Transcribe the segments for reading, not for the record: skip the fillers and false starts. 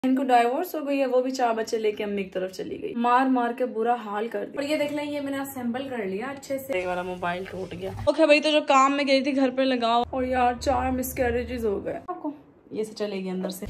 इनको डाइवोर्स हो गई है, वो भी 4 बच्चे लेके अम्मी की तरफ चली गई, मार मार के बुरा हाल कर दिया। और ये देख लें, ये मैंने असेंबल कर लिया अच्छे से। एक वाला मोबाइल टूट गया। ओके भाई, तो जो काम में गई थी घर पे लगाओ। और यार 4 मिसकैरेजेस हो गए। आपको ये से चलेगी अंदर से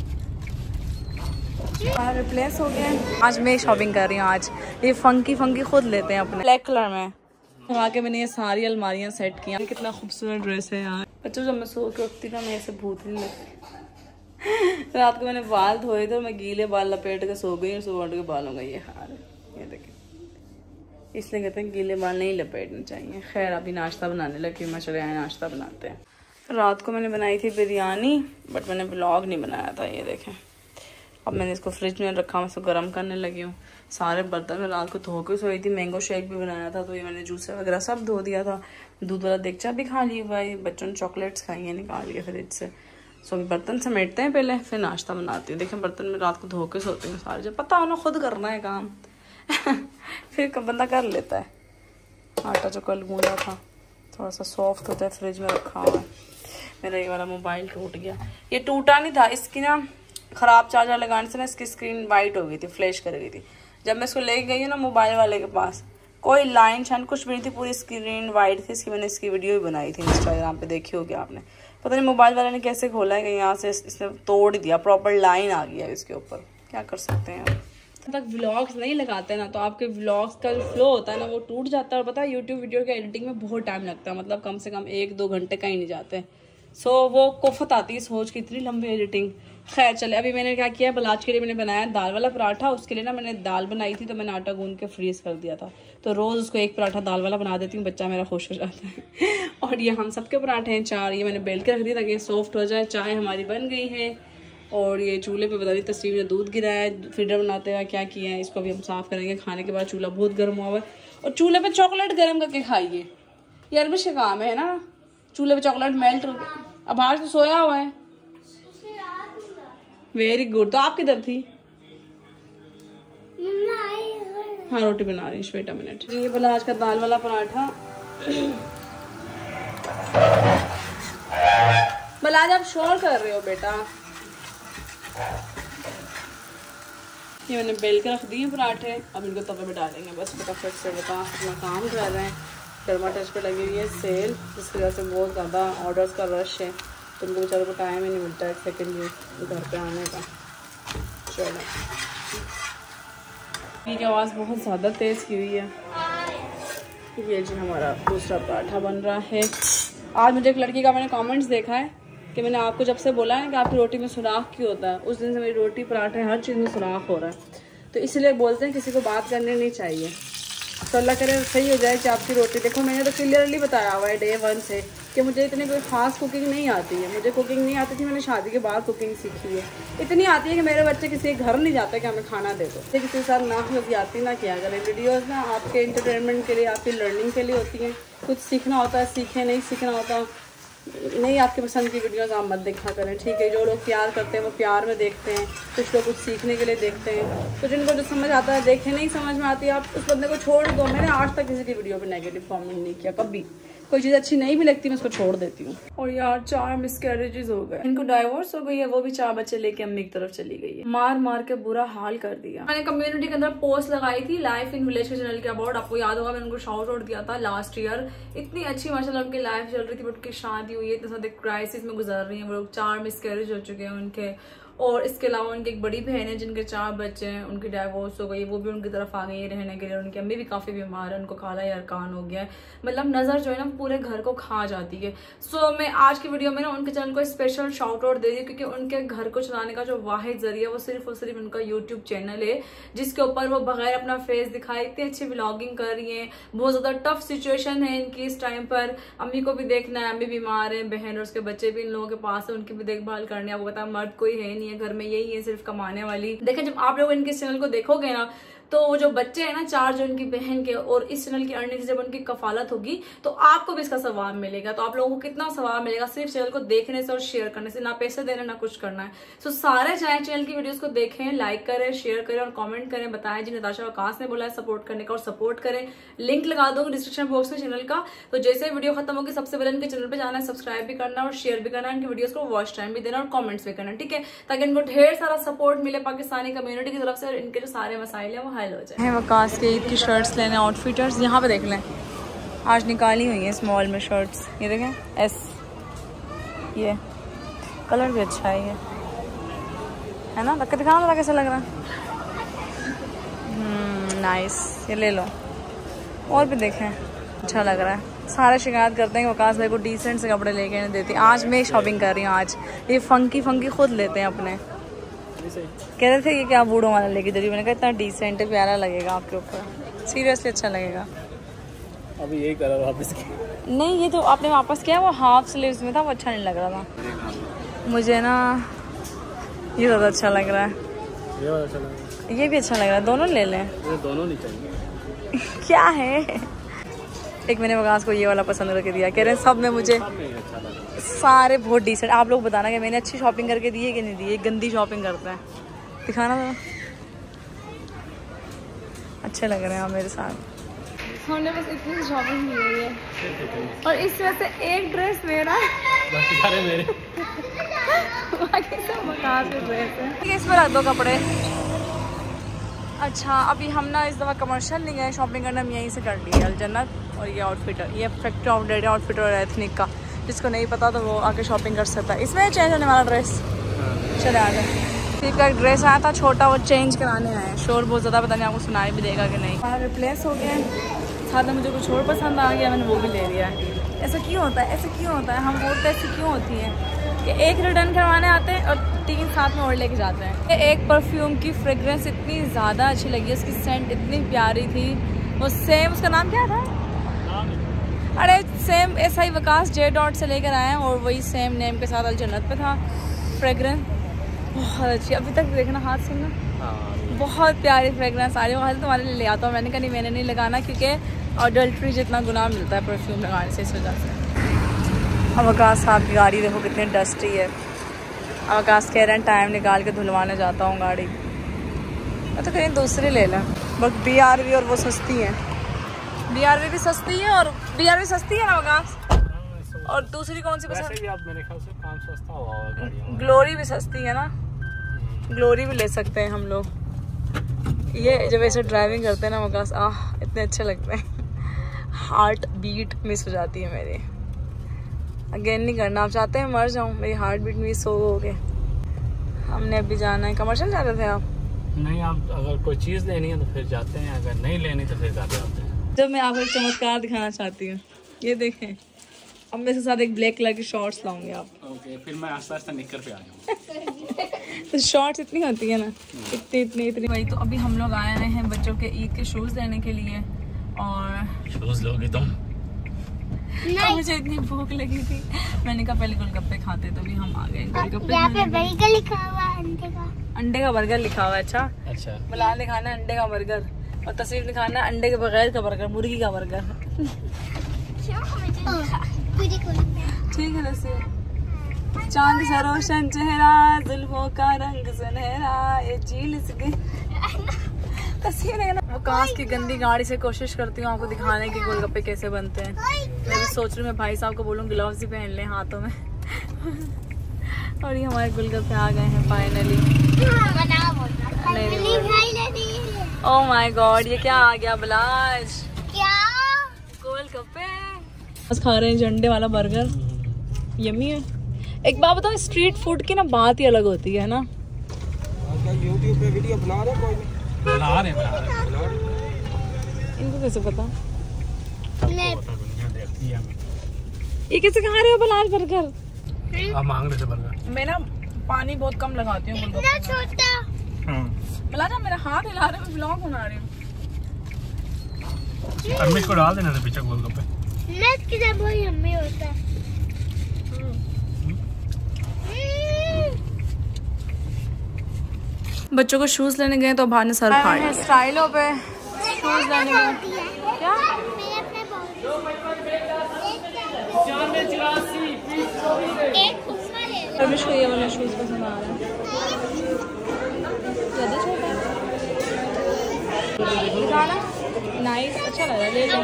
रिप्लेस हो गया। आज मैं शॉपिंग कर रही हूँ। आज ये फंकी खुद लेते हैं अपने ब्लैक कलर में। आके मैंने ये सारी अलमारियां सेट की। कितना खूबसूरत ड्रेस है यार। बच्चों जब मैं सो के उठती ना, मेरे से भूत नहीं लगती। रात को मैंने बाल धोए थे और मैं गीले बाल लपेट के सो गई और सुबह उठ के बालों का ये हाल है। ये देखें, इसलिए कहते हैं गीले बाल नहीं लपेटने चाहिए। खैर अभी नाश्ता बनाने लगी मैं, चले आए नाश्ता बनाते हैं। रात को मैंने बनाई थी बिरयानी, बट मैंने व्लॉग नहीं बनाया था। ये देखें, अब मैंने इसको फ्रिज में रखा, मैं इसको गर्म करने लगी हूँ। सारे बर्तन में रात को धो के सोई थी। मैंगो शेक भी बनाया था, तो ये मैंने जूस वगैरह सब धो दिया था। दूध वाला देगचा भी खा लिया भाई, बच्चों ने चॉकलेट्स खाई हैं निकाल के फ्रिज से। सो बर्तन समेटते हैं पहले, फिर नाश्ता बनाती हूँ। देखें बर्तन में रात को धो के सोती हूँ सारे, जब पता हो ना खुद करना है काम। फिर बंदा कर लेता है। आटा जो कल गूंदा था थोड़ा सा सॉफ्ट होता है, फ्रिज में रखा हुआ है। मेरा ये वाला मोबाइल टूट गया। ये टूटा नहीं था, इसकी ना ख़राब चार्जर लगाने से ना इसकी स्क्रीन वाइट हो गई थी, फ्लैश कर गई थी। जब मैं इसको ले गई हूँ ना मोबाइल वाले के पास, कोई लाइन शाइन कुछ भी नहीं थी, पूरी स्क्रीन वाइट थी इसकी। मैंने इसकी वीडियो भी बनाई थी इंस्टाग्राम पे, देखी होगी आपने। पता नहीं मोबाइल वाले ने कैसे खोला है कि यहाँ से इसने तोड़ दिया, प्रॉपर लाइन आ गया इसके ऊपर। क्या कर सकते हैं जब तक व्लॉग्स नहीं लगाते ना, तो आपके व्लॉग्स का जो फ्लो होता है ना वो टूट जाता है। और पता है यूट्यूब वीडियो के एडिटिंग में बहुत टाइम लगता है, मतलब कम से कम 1-2 घंटे कहीं नहीं जाते। सो वो कोफत आती है सोच की, इतनी लंबी एडिटिंग। खैर चले, अभी मैंने क्या किया, बलाज के लिए मैंने बनाया दाल वाला पराठा। उसके लिए ना मैंने दाल बनाई थी, तो मैंने आटा गूंद के फ्रीज कर दिया था। तो रोज़ उसको एक पराठा दाल वाला बना देती हूँ, बच्चा मेरा खुश हो जाता है। और ये हम सबके पराठे हैं 4, ये मैंने बेल के रख दिया ताकि सॉफ्ट हो जाए। चाय हमारी बन गई है और ये चूल्हे पे बता दी तस्वीर ने दूध गिराया है। फीडर बनाते हुए क्या किया है, इसको अभी हम साफ़ करेंगे। खाने के बाद चूल्हा बहुत गर्म हुआ हुआ है, और चूल्हे पे चॉकलेट गर्म करके खाइए। ये अरबिश का काम है ना, चूल्हे पे चॉकलेट मेल्ट हो गया। अब आज तो सोया हुआ है। Very good. तो आप किधर थी? हाँ रोटी बना रही हूँ, वेट अ मिनट। ये बोला आज का दाल वाला पराठा। बोला आज आप शोर कर रहे हो बेटा। ये मैंने बेल के रख दिए पराठे, अब इनको तवे में डालेंगे बस फटाफट से। बता अपना काम कर रहे हैं। कर्मा टच पे लगी हुई है सेल, जिसकी वजह से बहुत ज़्यादा ऑर्डर्स का रश है, तो उनको बेचारों को टाइम ही नहीं मिलता है 1 सेकेंड भी घर पे आने का। चलो, की आवाज़ बहुत ज़्यादा तेज़ की हुई है। ये जी हमारा दूसरा पराठा बन रहा है। आज मुझे एक लड़की का मैंने कमेंट्स देखा है कि मैंने आपको जब से बोला है कि आपकी रोटी में सुराख क्यों होता है, उस दिन से मेरी रोटी पराठे हर चीज़ में सुराख हो रहा है। तो इसलिए बोलते हैं किसी को बात करनी नहीं चाहिए। तो अल्लाह करे सही हो जाए कि आपकी रोटी। देखो मैंने तो क्लियरली बताया हुआ है डे 1 से कि मुझे इतनी कोई ख़ास कुकिंग नहीं आती है। मुझे कुकिंग नहीं आती थी, मैंने शादी के बाद कुकिंग सीखी है। इतनी आती है कि मेरे बच्चे किसी घर नहीं जाते कि हमें खाना दे दो। किसी के साथ ना आती ना क्या करें। वीडियोज़ ना आपके एंटरटेनमेंट के लिए, आपकी लर्निंग के लिए होती हैं। कुछ सीखना होता है सीखें, नहीं सीखना होता नहीं। आपके पसंद की वीडियोज़ आप मत देखा करें, ठीक है। जो लोग प्यार करते हैं वो प्यार में देखते हैं, कुछ लोग कुछ सीखने के लिए देखते हैं। तो जिनको जो समझ आता है देखें, नहीं समझ में आती आप उस बंदे को छोड़ दो। मैंने आज तक किसी की वीडियो पे नेगेटिव कमेंट नहीं किया कभी। कोई चीज़ अच्छी नहीं भी लगती मैं उसको छोड़ देती हूँ। और यार 4 मिसकैरेजेस हो गए। इनको डाइवोर्स हो गई है, वो भी 4 बच्चे लेके अम्मी की तरफ चली गई है। मार मार के बुरा हाल कर दिया। मैंने कम्युनिटी के अंदर पोस्ट लगाई थी लाइफ इन विलेज के चैनल के अबाउट। आपको याद होगा मैंने उनको शाउट आउट दिया था लास्ट ईयर। इतनी अच्छी माशाल्लाह उनकी लाइफ चल रही थी, बट उनकी शादी हुई है, इतने सारे क्राइसिस में गुजर रही है वो लोग। 4 मिसकैरेज हो चुके हैं उनके। और इसके अलावा उनकी एक बड़ी बहन है जिनके 4 बच्चे हैं, उनकी डाइवोर्स हो गई, वो भी उनकी तरफ आ गई है रहने के लिए। उनकी अम्मी भी काफ़ी बीमार है, उनको काला अरकान हो गया है। मतलब नज़र जो है ना पूरे घर को खा जाती है। सो मैं आज की वीडियो में ना उनके चैनल को स्पेशल शाउट आउट दे रही हूँ, क्योंकि उनके घर को चलाने का जो वाहिद जरिया वो सिर्फ और सिर्फ उनका यूट्यूब चैनल है, जिसके ऊपर वो बगैर अपना फेस दिखाए इतनी अच्छी व्लॉगिंग कर रही है। बहुत ज़्यादा टफ सिचुएशन है इनकी इस टाइम पर। अम्मी को भी देखना है, अम्मी बीमार है, बहन और उसके बच्चे भी इन लोगों के पास है, उनकी भी देखभाल करनी है। आपको पता है मर्द कोई है नहीं है घर में, यही है सिर्फ कमाने वाली। देखें जब आप लोग इनके चैनल को देखोगे ना, तो जो बच्चे हैं ना 4 जो उनकी बहन के और इस चैनल की अर्निंग से जब उनकी कफालत होगी तो आपको भी इसका सवाब मिलेगा। तो आप लोगों को कितना सवाब मिलेगा सिर्फ चैनल को देखने से और शेयर करने से, ना पैसे देना ना कुछ करना है। तो सारे चाहे चैनल की वीडियोस को देखें, लाइक करें, शेयर करें और कमेंट करें, बताएं जी नताशा वकास ने बोला है सपोर्ट करने का और सपोर्ट करें। लिंक लगा दूंगी डिस्क्रिप्शन बॉक्स में चैनल का। तो जैसे वीडियो खत्म होगी सबसे पहले इनके चैनल पे जाना है, सब्सक्राइब भी करना और शेयर भी करना, इनकी वीडियोस को वॉच टाइम भी देना और कमेंट्स भी करना, ठीक है, ताकि इनको ढेर सारा सपोर्ट मिले पाकिस्तानी कम्युनिटी की तरफ से और इनके जो सारे मसाइल है वो हल हो जाए। वकास के ईद की शर्ट्स लेने आउटफिटर्स यहाँ पे देख लें, आज निकाली हुई है इस मॉल में शर्ट्स। ये देखें एस, ये कलर भी अच्छा है ना, रख के दिखाना था कैसा लग रहा है। नाइस, ये ले लो। और भी देखें अच्छा लग रहा है। सारे शिकायत करते हैं कि वकास भाई को डिसेंट से कपड़े लेके नहीं देती। आज मैं शॉपिंग कर रही हूँ, आज ये फंकी खुद लेते हैं अपने। कह रहे थे ये क्या बूढ़ों वाला लेके दे रही, मैंने कहा इतना डिसेंट प्यारा लगेगा आपके ऊपर, सीरियसली अच्छा लगेगा। अभी यही कलर वापस किया नहीं, ये तो आपने वापस किया, वो हाफ स्लीव्स में था, वो अच्छा नहीं लग रहा था मुझे ना। ये ज़्यादा अच्छा लग रहा है, ये वाला अच्छा लग रहा है, ये भी अच्छा लग रहा है, दोनों ले लें। ये दोनों नहीं चाहिए क्या है, एक मैंने वकास को ये वाला पसंद करके दिया, कह रहे हैं सब में मुझे सारे बहुत डिसेंट। आप लोग बताना कि मैंने अच्छी शॉपिंग करके दी है कि नहीं दी है, गंदी शॉपिंग करते हैं, दिखाना था। अच्छे लग रहे हैं आप मेरे साथ। हमने बस इतनी शॉपिंग की हुई है और इसमें से एक ड्रेस मेरा, बाकी सारे मेरे बाकी सब वकास के ड्रेस है। ठीक है, इसमें रख दो कपड़े। अच्छा, अभी हम ना इस दफ़ा कमर्शियल नहीं गए शॉपिंग करना, हम यहीं से कर लिए अलजन्नत। और ये आउटफिटर, ये फैक्ट्री आउटलेट आउटफिटर और एथनिक का, जिसको नहीं पता तो वो आके शॉपिंग कर सकता है। इसमें चेंज होने वाला ड्रेस, चले आ जाए। ठीक का एक ड्रेस आया था छोटा, वो चेंज कराने आए हैं। शोर बहुत ज़्यादा, पता नहीं आपको सुनाई भी देगा कि नहीं। हमारा रिप्लेस हो गया है, साथ में मुझे कुछ और पसंद आ गया, मैंने वो भी ले लिया है। ऐसा क्यों होता है, ऐसा क्यों होता है, हम बोलते हैं ऐसी क्यों होती है कि एक रिटर्न करवाने आते हैं और 3 साथ में और लेके जाते हैं। एक परफ्यूम की फ्रेगरेंस इतनी ज़्यादा अच्छी लगी, उसकी सेंट इतनी प्यारी थी, वो सेम, उसका नाम क्या था, अरे सेम ऐसा ही वकास J. से लेकर आए हैं और वही सेम नेम के साथ अलजन्नत पे था फ्रेगरेंस, बहुत अच्छी। अभी तक देखना, हाथ सुनना, बहुत प्यारी फ्रेगरेंस आ रही है। वो तुम्हारे लिए ले आता हूँ, मैंने कहा नहीं मैंने नहीं लगाना क्योंकि अडल्ट्री जितना गुनाह मिलता है परफ्यूम लगाने से, इस वजह से। अब वकास साहब की गाड़ी देखो कितनी डस्टी है। अब वकास कह रहे हैं टाइम निकाल के धुलवाने जाता हूँ गाड़ी, मैं तो कहीं दूसरी ले लें, बट BRV और वो सस्ती है। BRV भी सस्ती है और BRV सस्ती है ना वकास, और दूसरी कौन सी पसंद है? मेरे ख्याल से काम सस्ता हुआ होगा। ग्लोरी भी सस्ती है ना, ग्लोरी भी ले सकते हैं हम लोग। ये जब ऐसे ड्राइविंग करते हैं ना वकास, इतने अच्छे लगते हैं, हार्ट बीट मिस हो जाती है मेरी। अगेन नहीं करना, आप चाहते हैं मर जाऊँ, मेरी हार्ट बीट मिस हो गए। हमने अभी जाना है, कमर्शियल जा रहे थे आप? नहीं, आप अगर कोई चीज़ लेनी है तो फिर जाते हैं, अगर नहीं लेनी तो फिर जाते हैं। जब मैं आपको एक चमत्कार दिखाना चाहती हूँ, ये देखें, अब मैं इसके साथ एक ब्लैक कलर की शॉर्ट्स लाऊंगी आप। ओके, फिर मैं आस्ता आस्ता निकल पे आ जाऊँ। तो शॉर्ट्स इतनी होती है ना, इतनी वही। तो अभी हम लोग आए हैं बच्चों के ईद के शूज़ लेने के लिए, और शूज़ लोगे तुम? नहीं, मुझे इतनी भूख लगी थी, मैंने कहा पहले गोलगप्पे खाते, तो भी हम आ गए गोलगप्पे। यहाँ पे बर्गर लिखा हुआ है, अंडे का बर्गर लिखा हुआ है। अच्छा, मिलान लिखाना है अंडे का बर्गर और तस्वीर दिखाना है अंडे के बगैर का बर्गर, मुर्गी का बर्गर। ठीक है तस्वीर। चांद सा रोशन चेहरा, जुल्फों का रंग सुनहरा, ये झील तस्वीर है ना। वकास की गंदी गाड़ी से कोशिश करती हूँ आपको दिखाने की गोलगप्पे कैसे बनते हैं। मैं भी सोच रही हूँ मैं भाई साहब को बोलूँ ग्लव्स ही पहन लें हाथों में। और ये हमारे गोलगप्पे आ गए हैं फाइनली। ओह माय गॉड, ये क्या आ गया बलाज? क्या गोलगप्पे बस खा रहे हैं, झंडे वाला बर्गर यम्मी है। एक बात बताओ, स्ट्रीट फूड की ना बात ही अलग होती है ना। YouTube पे वीडियो बना रहे कोई? बना रहे इनको कैसे पता? देखती है ये कैसे खा रहे हो बलाज बर्गर? आप मांग रहे थे बर्गर। मैं ना पानी बहुत कम लगाती हूँ इतना छोटा। बलाजा मेरा हाथ हिला रहे, मैं व्लॉग बना रही हूँ। अम्मी को डाल देना था पीछे गोलगप्पे। मैं किधर बहुत यम्मी होता है। बच्चों को शूज लेने गए तो बाहर ने सर फाड़ लिया। स्टाइलों पे शूज लेने गए क्या? रमेश को ये वाला शूज पसंद आ रहा है, ज़्यादा छोटा है, नाइस, अच्छा लग रहा है, ले लो।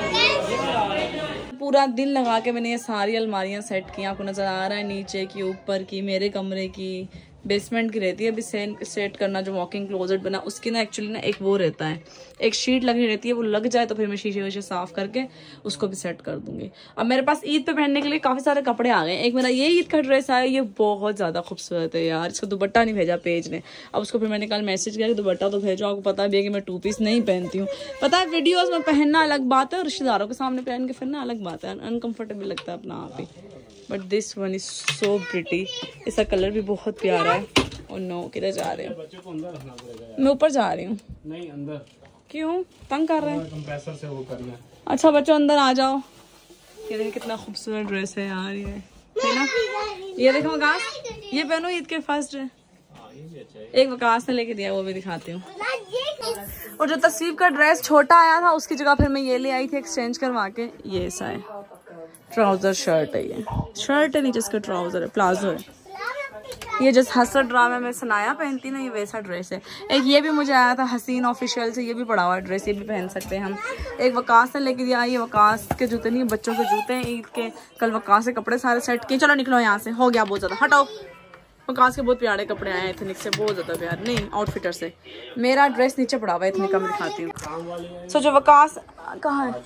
पूरा दिन लगा के मैंने ये सारी अलमारियां सेट की। आपको नज़र आ रहा है नीचे की, ऊपर की, मेरे कमरे की, बेसमेंट की रहती है। अभी सेट करना जो वॉकिंग क्लोजेट बना उसकी ना एक्चुअली ना एक वो रहता है, एक शीट लगी रहती है, वो लग जाए तो फिर मैं शीशे वीशे साफ करके उसको भी सेट कर दूंगी। अब मेरे पास ईद पे पहनने के लिए काफ़ी सारे कपड़े आ गए। एक मेरा ये ईद का ड्रेस आया, ये बहुत ज़्यादा खूबसूरत है यार। इसका दुपट्टा नहीं भेजा पेज ने, अब उसको फिर मैंने कल मैसेज किया कि दुपट्टा तो भेजो। आपको पता भी है कि मैं 2 पीस नहीं पहनती हूँ, पता है वीडियोज़ में पहनना अलग बात है और रिश्तेदारों के सामने पहन के फिरना अलग बात है, अनकम्फर्टेबल लगता है अपना आप ही। But this one is so pretty, इसका कलर भी बहुत प्यारा है। और नो, किधर जा रहे हो? बच्चों को अंदर रखना पड़ेगा। मैं ऊपर जा रही हूँ। नहीं, अंदर। क्यों तंग कर रहे हैं? कंप्रेसर से वो करना है। अच्छा बच्चों अंदर आ जाओ। ये देखिए कितना खूबसूरत ड्रेस है यार, ये है ना। ये देखो वकास, ये पहनो, ईद के फर्स्ट है। एक वकास ने लेके दिया, वो भी दिखाती हूँ। और जो तस्वीर का ड्रेस छोटा आया था उसकी जगह फिर मैं ये ले आई थी एक्सचेंज करवा के। ये ऐसा है, ट्राउजर शर्ट है, ये शर्ट है, नीचे इसका ट्राउजर है, प्लाजो है। ये जस्ट हसर ड्रामा में सनाया पहनती ना, ये वैसा ड्रेस है। एक ये भी मुझे आया था हसीन ऑफिशियल से, ये भी पड़ा हुआ ड्रेस, ये भी पहन सकते हैं हम। एक वकास ने लेके दिया, ये वकास के जूते नहीं, बच्चों के जूते हैं ईद के। कल वकास से कपड़े सारे सेट किए। चलो निकलो यहाँ से, हो गया बहुत ज़्यादा, हटाओ। वकास के बहुत प्यारे कपड़े आए एथनिक से, बहुत ज़्यादा प्यार नहीं आउटफिटर से। मेरा ड्रेस नीचे पड़ा हुआ है एथनिक का, मैं दिखाती हूँ। सो जो वकास कहाँ है?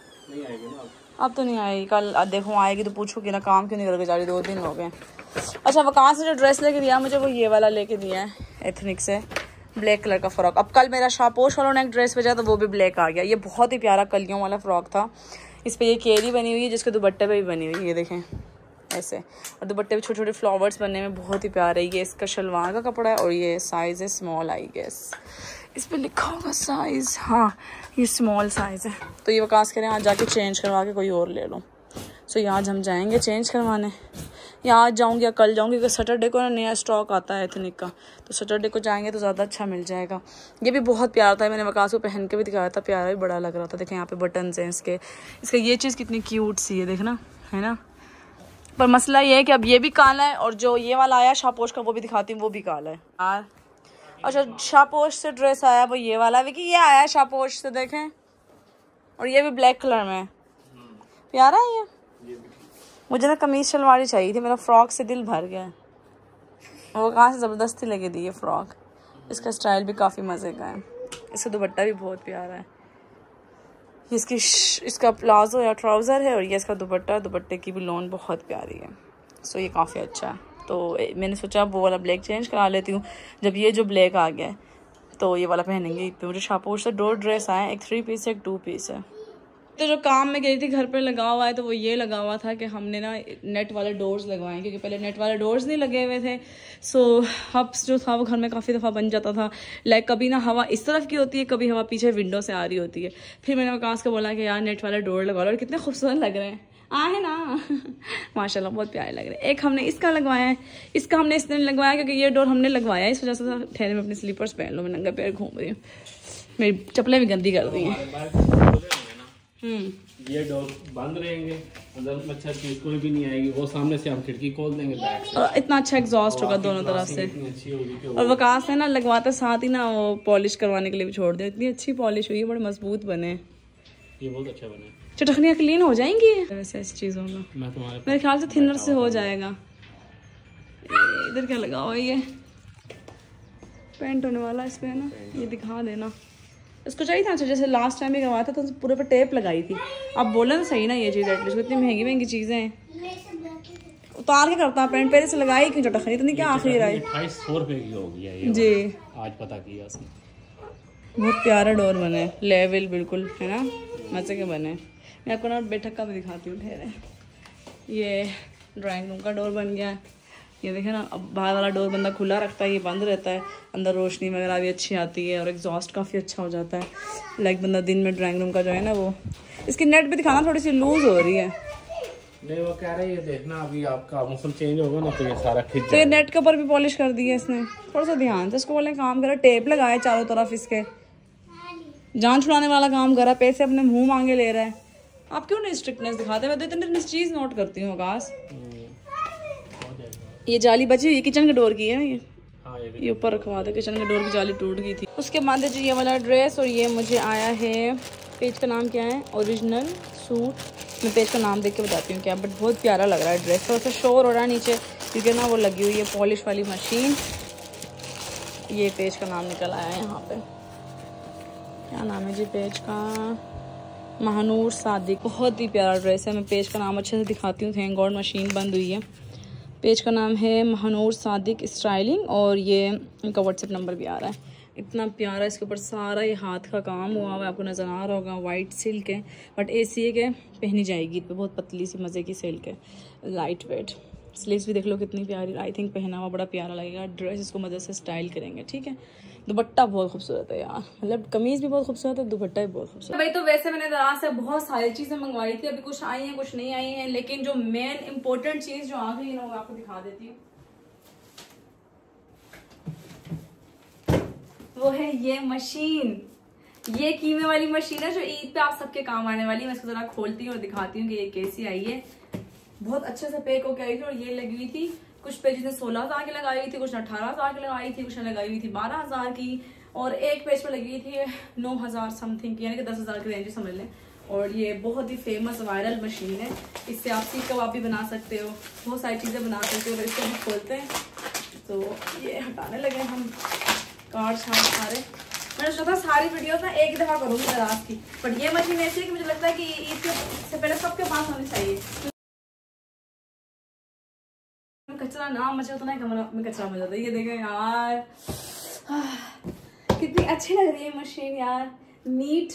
अब तो नहीं आएगी, कल देखो आएगी तो पूछोगी ना काम क्यों नहीं करके जा रही, 2 दिन हो गए। अच्छा वकास ने जो ड्रेस लेके दिया मुझे, वो ये वाला लेके दिया है एथनिक से, ब्लैक कलर का फ्रॉक। अब कल मेरा शापोश वालों ने एक ड्रेस भेजा तो वो भी ब्लैक आ गया। ये बहुत ही प्यारा कलियों वाला फ्रॉक था, इस पर ये केरी बनी हुई है जिसके दुपट्टे पे भी बनी हुई है, ये देखें ऐसे, और दुपट्टे पे छोटे छोटे फ्लावर्स बनने में बहुत ही प्यारे। ये इसका शलवार का कपड़ा है और ये साइज़ है स्मॉल, आई गेस इस पर लिखा होगा साइज़, हाँ ये स्मॉल साइज़ है। तो ये वकास करें आज जाके चेंज करवा के कोई और ले लो। सो ये आज हम जाएंगे चेंज करवाने, या आज जाऊंगी या कल जाऊंगी, क्योंकि सैटरडे को ना नया स्टॉक आता है एथनिक का, तो सैटरडे को जाएंगे तो ज़्यादा अच्छा मिल जाएगा। ये भी बहुत प्यारा था, मैंने वकास को पहन के भी दिखाया था, प्यारा भी बड़ा लग रहा था। देखें यहाँ पे बटन्स हैं इसके, इसका ये चीज़ कितनी क्यूट सी है, देखना है ना। पर मसला ये है कि अब ये भी काला है और जो ये वाला आया शापोश का वो भी दिखाती हूँ, वो भी काला है यार। अच्छा शापोश से ड्रेस आया वो ये वाला, विकी ये आया शापोश से, देखें, और ये भी ब्लैक कलर में प्यारा है ये। मुझे ना कमीज शलवारी चाहिए थी, मेरा फ्रॉक से दिल भर गया। वो कहाँ से ज़बरदस्ती लेके दी ये फ्रॉक। इसका स्टाइल भी काफ़ी मज़े का है, इसका दुपट्टा भी बहुत प्यारा है। इसका प्लाजो या ट्राउज़र है और ये इसका दुपट्टा, दुपट्टे की भी लोन बहुत प्यारी है। सो ये काफ़ी अच्छा है। तो मैंने सोचा वो वाला ब्लैक चेंज करा लेती हूँ, जब ये जो ब्लैक आ गया है तो ये वाला पहनेंगे। तो मुझे शापोश से 2 ड्रेस आए, एक 3 पीस है, एक 2 पीस है। तो जो काम में गई थी घर पे लगा हुआ है, तो वो ये लगा हुआ था कि हमने ना नेट वाले डोर्स लगवाए, क्योंकि पहले नेट वाले डोर्स नहीं लगे हुए थे। सो हब्स जो था वो घर में काफ़ी दफ़ा बन जाता था, लाइक कभी ना हवा इस तरफ की होती है, कभी हवा पीछे विंडो से आ रही होती है। फिर मैंने वकास को बोला कि यार नेट वाला डोर लगा लो, और कितने खूबसूरत लग रहे हैं, है ना माशाल्लाह बहुत प्यारे लग रहे हैं। एक हमने इसका लगवाया है, इसका हमने इसलिए लगवाया क्योंकि ये डोर हमने लगवाया है, इस वजह से ठहरे में अपने स्लीपर्स पहन लो, मैं नंगा पैर घूम रही हूँ, मेरी चप्पलें भी गंदी कर दी हैं। ये डोर बंद रहेंगे, अंदर मच्छर की कोई भी नहीं आएगी, वो सामने से हम खिड़की खोल देंगे बैक से। और इतना अच्छा एग्जॉस्ट होगा दोनों तरफ से। अच्छी होगी। और वकास है ना लगवाते साथ ही ना वो पॉलिश करवाने के लिए भी छोड़ दिया, इतनी अच्छी पॉलिश हुई है, बड़े मजबूत बने, ये बहुत अच्छा बने। चटखनियाँ क्लीन हो जाएंगी वैसे इस चीज़ों में, मैं तुम्हारे मेरे ख्याल से थिनर से हो जाएगा। इधर क्या लगा हुआ है, ये पेंट होने वाला इस पे है ना, ये दिखा देना। इसको चाहिए था अच्छा, जैसे लास्ट टाइम भी करवाया था तो पूरे पे टेप लगाई थी। अब बोले तो सही ना ये चीज़, एटलीस्ट इतनी महंगी महंगी चीज़ें हैं, उतार के करता है पेंट, पहले से लगाई क्यों चटखनी, तो नहीं क्या आखिरी राय 2800 रुपये की होगी ये जी, आज पता किया उसने। बहुत प्यारा डोर बने, लेवल बिल्कुल है ना, मजे के बने। मैं आपको ना बैठक का भी दिखाती हूँ, ठहरे। ये ड्राइंग रूम का डोर बन गया है, ये देखे ना। अब बाहर वाला डोर बंदा खुला रखता है, ये बंद रहता है, अंदर रोशनी वगैरह भी अच्छी आती है और एग्जॉस्ट काफ़ी अच्छा हो जाता है। लाइक बंदा दिन में ड्राइंग रूम का जो है ना वो, इसकी नेट भी दिखाना थोड़ी सी लूज़ हो रही है, नहीं वो कह रही है देखना अभी आपका मौसम चेंज होगा ना तो ये सारा खिंच तो ये नेट के ऊपर भी पॉलिश कर दी है इसने। थोड़ा सा ध्यान से इसको बोले काम करा, टेप लगाए चारों तरफ इसके, जान छुड़ाने वाला काम करा, पैसे अपने मुंह मांगे ले रहा है। आप क्यों नहीं स्ट्रिक्टनेस दिखाते? मैं तो इतनी चीज नोट करती हूँ आकाश। ये जाली बची हुई किचन के डोर की है, ये ऊपर रखवा दे, किचन के डोर की जाली टूट गई थी। उसके बाद जी ये वाला ड्रेस, और ये मुझे आया है, पेज का नाम क्या है, ओरिजिनल सूट। मैं पेज का नाम देख के बताती हूँ क्या, बट बहुत प्यारा लग रहा है ड्रेस। थोड़ा सा शोर हो रहा है नीचे क्योंकि ना वो लगी हुई है पॉलिश वाली मशीन। ये पेज का नाम निकल आया है यहाँ पे, क्या नाम है जी पेज का, महानूर सादिक। बहुत ही प्यारा ड्रेस है। मैं पेज का नाम अच्छे से दिखाती हूँ, थैंक गॉड मशीन बंद हुई है। पेज का नाम है महानूर सादिक स्टाइलिंग, और ये इनका व्हाट्सएप नंबर भी आ रहा है। इतना प्यारा, इसके ऊपर सारा ये हाथ का काम हुआ हुआ है, आपको नज़र आ रहा होगा। वाइट सिल्क है, बट एसी के पहनी जाएगी पे, बहुत पतली सी मज़े की सिल्क है, लाइट वेट। स्लीव्स भी देख लो कितनी प्यारी, आई थिंक पहना हुआ बड़ा प्यारा लगेगा। ड्रेस इसको मज़े से स्टाइल करेंगे, ठीक है। दुपट्टा बहुत खूबसूरत है यार, मतलब कमीज भी बहुत खूबसूरत है, दुपट्टा भी बहुत खूबसूरत। भाई तो वैसे मैंने दराज से बहुत सारी चीजें मंगवाई थी, अभी कुछ आई हैं कुछ नहीं आई हैं, लेकिन जो मेन इंपॉर्टेंट चीज जो आ गई है ना वो आपको दिखा देती हूँ। वो है ये मशीन, ये कीमे वाली मशीन है जो ईद पे आप सबके काम आने वाली है। मैं इसको जरा खोलती हूँ और दिखाती हूँ कि ये कैसी आई है। बहुत अच्छे से पैक होकर आई थी, और ये लगी हुई थी, कुछ पेज ने 16,000 की लगाई थी, कुछ ने 18,000 की लगाई थी, कुछ ने लगाई हुई थी 12,000 की, और एक पेज पर लगी थी 9,000 समथिंग की, यानी कि 10,000 की रेंज समझ लें। और ये बहुत ही फेमस वायरल मशीन है। इससे आप सीख कबाब भी बना सकते हो, बहुत सारी चीजें बना सकते हो। अगर इसको भी खोलते हैं तो ये हटाने लगे हम कार्ड सारे। मैंने सोचा सारी वीडियो ना एक दफा करूंगी दराज की, बट ये मशीन ऐसी है कि मुझे लगता है कि इससे पहले सबके पास होनी चाहिए। कचरा ना मचा तो नहीं, कमरा में कचरा मचा था। ये देखें यार कितनी अच्छी लग रही है मशीन यार। Meat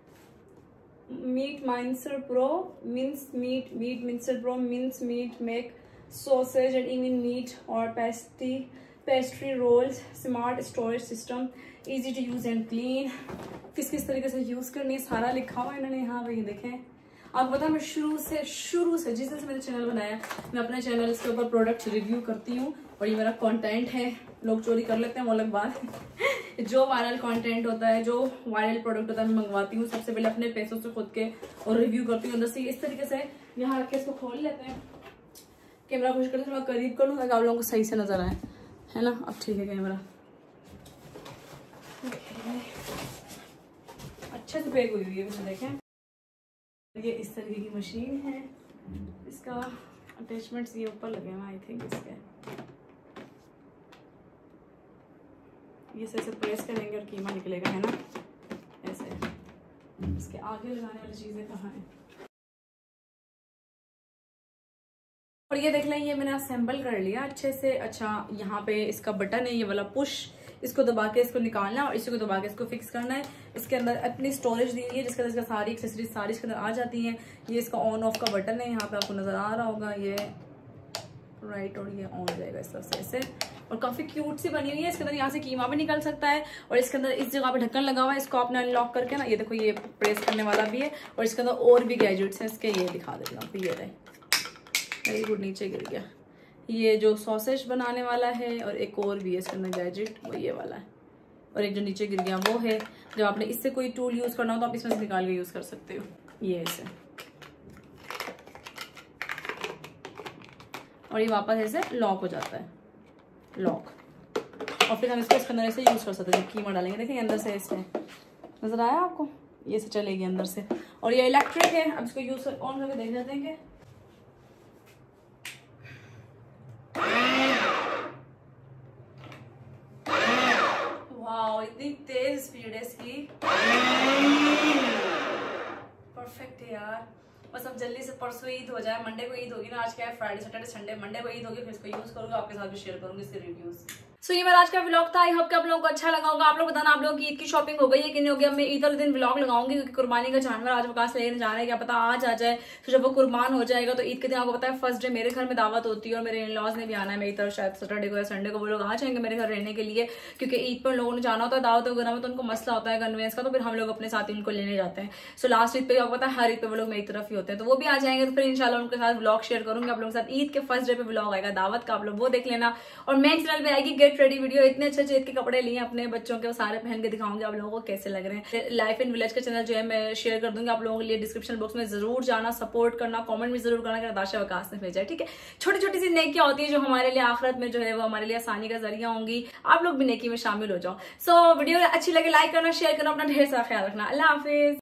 mincer pro mince meat mincer pro mince meat make sausage and even meat और pastry rolls, smart storage system, easy to use and clean. किस तरीके से यूज करनी है सारा लिखा हुआ है इन्होंने यहाँ पे। देखें, आपको पता है मैं शुरू से जिस दिन से मैंने चैनल बनाया, मैं अपने चैनल के ऊपर प्रोडक्ट्स रिव्यू करती हूँ, और ये मेरा कंटेंट है। लोग चोरी कर लेते हैं वो अलग बात है। जो वायरल कंटेंट होता है, जो वायरल प्रोडक्ट होता है, मैं मंगवाती हूँ सबसे पहले अपने पैसों से खुद के, और रिव्यू करती हूँ अंदर से। इस तरीके से यहाँ रख के इसको खोल लेते हैं। कैमरा खुश करते थोड़ा करीब कर लूँ ताकि आप लोगों को सही से नजर आए, है ना। अब ठीक है कैमरा, अच्छे से पैक हुई है मुझे। देखें ये इस तरीके की मशीन है, इसका अटैचमेंट्स ये ऊपर लगे हैं आई थिंक इसके। ये ऐसे प्रेस करेंगे और कीमा निकलेगा, है ना, ऐसे। इसके आगे लगाने वाली चीजें कहाँ हैं? और ये देख लें, ये मैंने असेंबल कर लिया अच्छे से। अच्छा, यहाँ पे इसका बटन है ये वाला पुश, इसको दबा के इसको निकालना है और इसको दबा के इसको फिक्स करना है। इसके अंदर अपनी स्टोरेज दी हुई है जिसके अंदर इसका सारी एक्सेसरीज सारी इसके अंदर आ जाती हैं। ये इसका ऑन ऑफ का बटन है, यहाँ पे आपको नजर आ रहा होगा, ये राइट, और ये ऑन हो जाएगा इस तरह से ऐसे। और काफी क्यूट सी बनी हुई है। इसके अंदर यहाँ से कीमा भी निकल सकता है, और इसके अंदर इस जगह पे ढक्कन लगा हुआ है, इसको आपने अनलॉक करके ना, ये देखो ये प्रेस करने वाला भी है, और इसके अंदर और भी गैजेट्स हैं इसके। ये दिखा देती हूँ आपको, ये रहे, वेरी गुड, नीचे गिर गया। ये जो सॉसेज बनाने वाला है, और एक और भी है इसके अंदर गैजेट, वो ये वाला है, और एक जो नीचे गिर गया वो है। जब आपने इससे कोई टूल यूज करना हो तो आप इसमें से निकाल के यूज कर सकते हो, ये ऐसे। और ये वापस ऐसे लॉक हो जाता है, लॉक, और फिर हम इसको इसके अंदर ऐसे यूज कर सकते हैं। कीमा डालेंगे, देखिए अंदर से ऐसे नजर आया आपको, ये से चलेगी अंदर से। और ये इलेक्ट्रिक है। अब इसको यूज ऑन करके देख जाते हैं। वाओ, इतनी तेज स्पीड है इसकी, परफेक्ट है यार। बस अब जल्दी से परसों ईद हो जाए, मंडे को ईद होगी ना, आज क्या है फ्राइडे सैटरडे संडे, मंडे को ईद होगी, फिर इसको यूज करूंगा, आपके साथ भी शेयर करूंगी इसके रिव्यूज। सो ये मेरा आज का व्लॉग था। आई होप कि आप लोगों को अच्छा लगा होगा। आप लोग बताना आप लोगों की ईद की शॉपिंग हो गई है कि नहीं हो गई। अब मैं ईद वाले दिन व्लॉग लगाऊंगी क्योंकि कुर्बानी का जानवर आज वकास लेने जाना है, क्या पता आज आ जाए। तो जब वो कुर्बान हो जाएगा तो ईद के दिन आपको पता है फर्स्ट डे मेरे घर में दावत होती है और मेरे इन लॉज ने भी आना है। मेरी तरफ शायद सैटरडे को या संडे को वो लोग आ जाएंगे मेरे घर रहने के लिए, क्योंकि ईद पर लोगों ने जाना होता है दावत वगैरह में, तो उनको मसला होता है कन्वेंस का, तो फिर हम लोग अपने साथ उनको लेने जाते हैं। सो लास्ट ईद पे आपको पता है हर ईद पे वो लोग मेरी तरफ ही होते हैं, तो वो भी आ जाएंगे। तो फिर इंशाल्लाह उनके साथ व्लॉग शेयर करूंगी आप लोगों के साथ। ईद के फर्स्ट डे पे व्लॉग आएगा दावत का, आप लोग वो देख लेना। और मेन चैनल पे आएगी गेट रेडी वीडियो। इतने अच्छे ईद के कपड़े लिए अपने बच्चों के, वो सारे पहन के दिखाऊंगी आप लोगों को कैसे लग रहे हैं। लाइफ इन विलेज का चैनल जो है मैं शेयर कर दूंगी आप लोगों के लिए डिस्क्रिप्शन बॉक्स में। जरूर जाना, सपोर्ट करना, कमेंट भी जरूर करना कि नताशा वकास ने भेजा है, ठीक है। छोटी छोटी सी नेकियां होती है जो हमारे लिए आखिरत में जो है वो हमारे लिए आसानी का जरिया होंगी। आप लोग भी नेकी में शामिल हो जाओ। सो वीडियो अच्छी लगे लाइक करना, शेयर करना, अपना ढेर सारा ख्याल रखना। अल्लाह हाफिज।